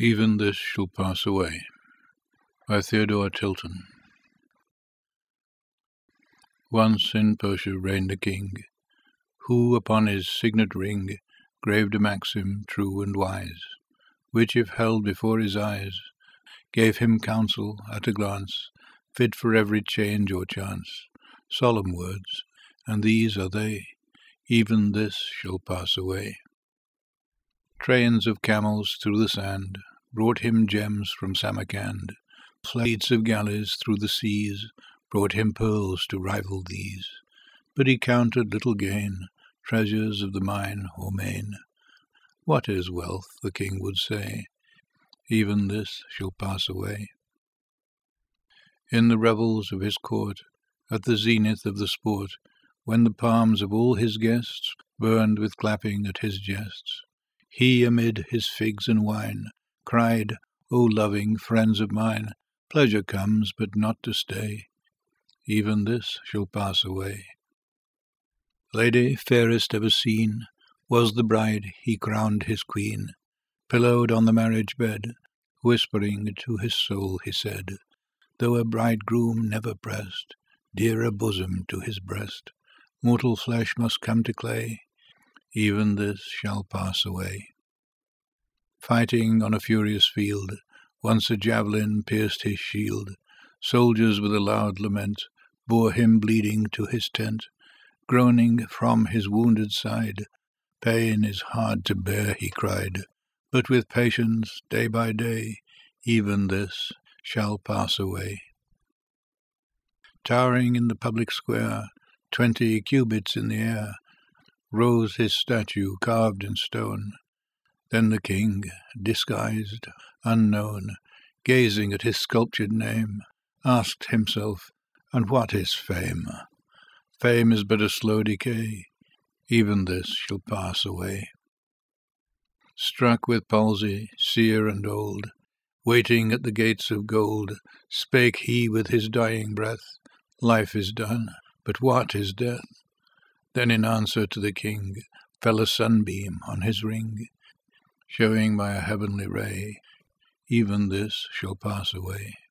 Even this shall pass away. By Theodore Tilton. Once in Persia reigned a king, who upon his signet ring graved a maxim true and wise, which if held before his eyes, gave him counsel at a glance, fit for every change or chance, solemn words, and these are they, even this shall pass away. Trains of camels through the sand brought him gems from Samarkand, fleets of galleys through the seas brought him pearls to rival these, but he counted little gain, treasures of the mine or main. What is wealth, the king would say, even this shall pass away. In the revels of his court, at the zenith of the sport, when the palms of all his guests burned with clapping at his jests, he amid his figs and wine cried, O loving friends of mine, pleasure comes but not to stay, even this shall pass away. Lady fairest ever seen was the bride he crowned his queen, pillowed on the marriage bed, whispering to his soul he said, though a bridegroom never pressed dearer bosom to his breast, mortal flesh must come to clay, even this shall pass away. Fighting on a furious field, once a javelin pierced his shield, soldiers with a loud lament bore him bleeding to his tent, groaning from his wounded side, pain is hard to bear, he cried, but with patience, day by day, even this shall pass away. Towering in the public square, 20 cubits in the air, rose his statue carved in stone. Then the king, disguised, unknown, gazing at his sculptured name, asked himself, and what is fame? Fame is but a slow decay, even this shall pass away. Struck with palsy, sear and old, waiting at the gates of gold, spake he with his dying breath, life is done, but what is death? Then in answer to the king fell a sunbeam on his ring, showing by a heavenly ray, even this shall pass away.